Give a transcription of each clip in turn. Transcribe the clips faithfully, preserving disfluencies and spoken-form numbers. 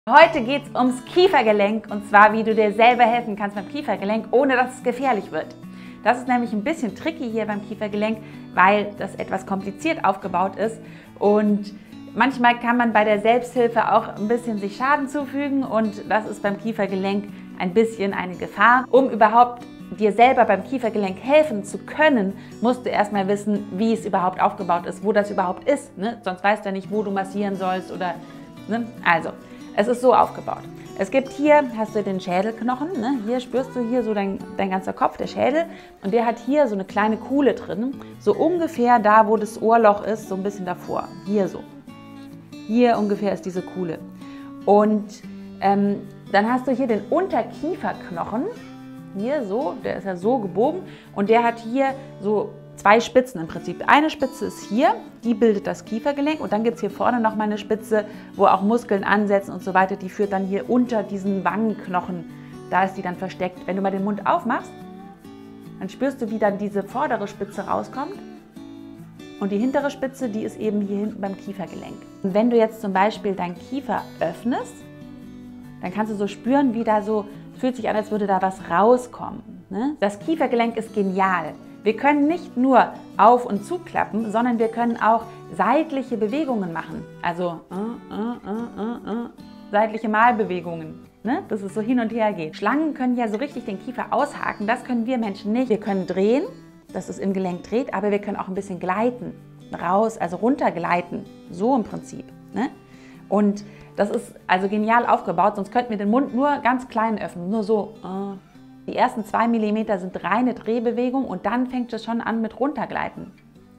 Heute geht es ums Kiefergelenk und zwar, wie du dir selber helfen kannst beim Kiefergelenk, ohne dass es gefährlich wird. Das ist nämlich ein bisschen tricky hier beim Kiefergelenk, weil das etwas kompliziert aufgebaut ist und manchmal kann man bei der Selbsthilfe auch ein bisschen sich Schaden zufügen und das ist beim Kiefergelenk ein bisschen eine Gefahr. Um überhaupt dir selber beim Kiefergelenk helfen zu können, musst du erstmal wissen, wie es überhaupt aufgebaut ist, wo das überhaupt ist. Ne? Sonst weißt du ja nicht, wo du massieren sollst oder, ne? Also, es ist so aufgebaut. Es gibt hier, hast du den Schädelknochen, ne? Hier spürst du hier so dein, dein ganzer Kopf, der Schädel. Und der hat hier so eine kleine Kuhle drin, so ungefähr da, wo das Ohrloch ist, so ein bisschen davor. Hier so. Hier ungefähr ist diese Kuhle. Und ähm, dann hast du hier den Unterkieferknochen, hier so, der ist ja so gebogen. Und der hat hier so zwei Spitzen im Prinzip. Eine Spitze ist hier, die bildet das Kiefergelenk und dann gibt es hier vorne nochmal eine Spitze, wo auch Muskeln ansetzen und so weiter. Die führt dann hier unter diesen Wangenknochen, da ist die dann versteckt. Wenn du mal den Mund aufmachst, dann spürst du, wie dann diese vordere Spitze rauskommt und die hintere Spitze, die ist eben hier hinten beim Kiefergelenk. Und wenn du jetzt zum Beispiel deinen Kiefer öffnest, dann kannst du so spüren, wie da so, es fühlt sich an, als würde da was rauskommen. Ne? Das Kiefergelenk ist genial. Wir können nicht nur auf- und zuklappen, sondern wir können auch seitliche Bewegungen machen. Also äh, äh, äh, äh, seitliche Malbewegungen, ne? Dass es so hin und her geht. Schlangen können ja so richtig den Kiefer aushaken, das können wir Menschen nicht. Wir können drehen, dass es im Gelenk dreht, aber wir können auch ein bisschen gleiten, raus, also runtergleiten, so im Prinzip. Ne? Und das ist also genial aufgebaut, sonst könnten wir den Mund nur ganz klein öffnen, nur so. Äh, Die ersten zwei Millimeter sind reine Drehbewegung und dann fängt es schon an mit runtergleiten.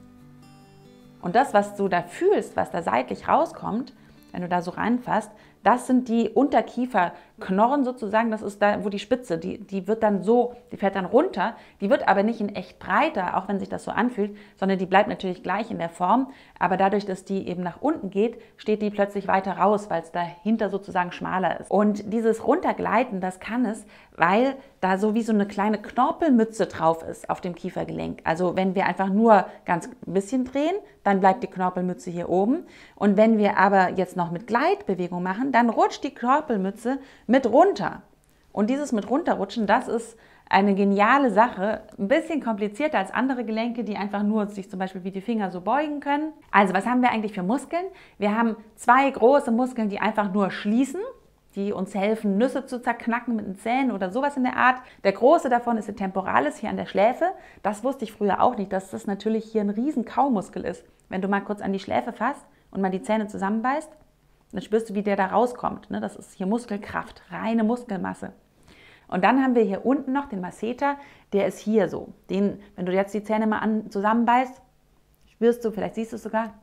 Und das, was du da fühlst, was da seitlich rauskommt, wenn du da so reinfasst, das sind die Unterkieferknorren sozusagen, das ist da, wo die Spitze, die, die wird dann so, die fährt dann runter, die wird aber nicht in echt breiter, auch wenn sich das so anfühlt, sondern die bleibt natürlich gleich in der Form, aber dadurch, dass die eben nach unten geht, steht die plötzlich weiter raus, weil es dahinter sozusagen schmaler ist. Und dieses Runtergleiten, das kann es, weil da so wie so eine kleine Knorpelmütze drauf ist auf dem Kiefergelenk. Also wenn wir einfach nur ganz ein bisschen drehen, dann bleibt die Knorpelmütze hier oben. Und wenn wir aber jetzt noch mit Gleitbewegung machen, dann rutscht die Knorpelmütze mit runter. Und dieses mit runterrutschen, das ist eine geniale Sache, ein bisschen komplizierter als andere Gelenke, die einfach nur sich zum Beispiel wie die Finger so beugen können. Also was haben wir eigentlich für Muskeln? Wir haben zwei große Muskeln, die einfach nur schließen, die uns helfen, Nüsse zu zerknacken mit den Zähnen oder sowas in der Art. Der große davon ist der Temporalis hier an der Schläfe. Das wusste ich früher auch nicht, dass das natürlich hier ein riesen Kaumuskel ist. Wenn du mal kurz an die Schläfe fasst und mal die Zähne zusammenbeißt, dann spürst du, wie der da rauskommt. Das ist hier Muskelkraft, reine Muskelmasse. Und dann haben wir hier unten noch den Masseter, der ist hier so. Den, wenn du jetzt die Zähne mal an, zusammenbeißt, spürst du, vielleicht siehst du es sogar,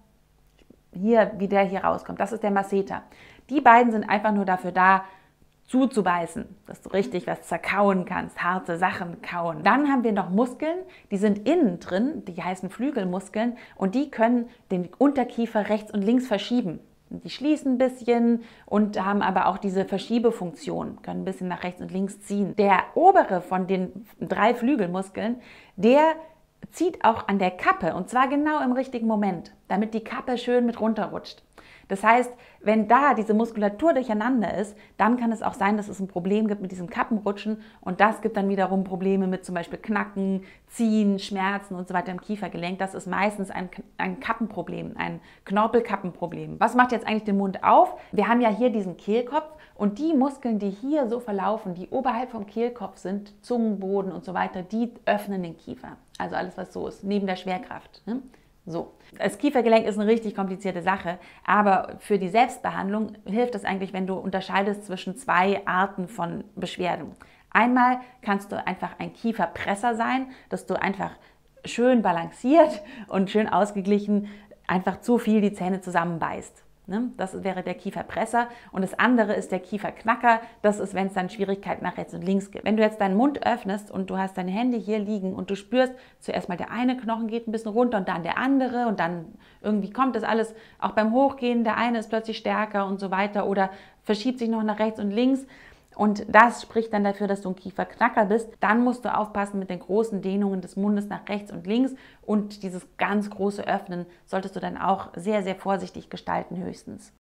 hier, wie der hier rauskommt. Das ist der Masseter. Die beiden sind einfach nur dafür da, zuzubeißen, dass du richtig was zerkauen kannst, harte Sachen kauen. Dann haben wir noch Muskeln, die sind innen drin, die heißen Flügelmuskeln und die können den Unterkiefer rechts und links verschieben. Die schließen ein bisschen und haben aber auch diese Verschiebefunktion, können ein bisschen nach rechts und links ziehen. Der obere von den drei Flügelmuskeln, der zieht auch an der Kappe und zwar genau im richtigen Moment, damit die Kappe schön mit runterrutscht. Das heißt, wenn da diese Muskulatur durcheinander ist, dann kann es auch sein, dass es ein Problem gibt mit diesem Kappenrutschen und das gibt dann wiederum Probleme mit zum Beispiel Knacken, Ziehen, Schmerzen und so weiter im Kiefergelenk. Das ist meistens ein, ein Kappenproblem, ein Knorpelkappenproblem. Was macht jetzt eigentlich den Mund auf? Wir haben ja hier diesen Kehlkopf und die Muskeln, die hier so verlaufen, die oberhalb vom Kehlkopf sind, Zungenboden und so weiter, die öffnen den Kiefer. Also alles, was so ist, neben der Schwerkraft. Ne? So. Das Kiefergelenk ist eine richtig komplizierte Sache, aber für die Selbstbehandlung hilft es eigentlich, wenn du unterscheidest zwischen zwei Arten von Beschwerden. Einmal kannst du einfach ein Kieferpresser sein, dass du einfach schön balanciert und schön ausgeglichen einfach zu viel die Zähne zusammenbeißt. Das wäre der Kieferpresser und das andere ist der Kieferknacker. Das ist, wenn es dann Schwierigkeiten nach rechts und links gibt. Wenn du jetzt deinen Mund öffnest und du hast deine Hände hier liegen und du spürst, zuerst mal der eine Knochen geht ein bisschen runter und dann der andere und dann irgendwie kommt das alles auch beim Hochgehen, der eine ist plötzlich stärker und so weiter oder verschiebt sich noch nach rechts und links. Und das spricht dann dafür, dass du ein Kieferknacker bist. Dann musst du aufpassen mit den großen Dehnungen des Mundes nach rechts und links. Und dieses ganz große Öffnen solltest du dann auch sehr, sehr vorsichtig gestalten höchstens.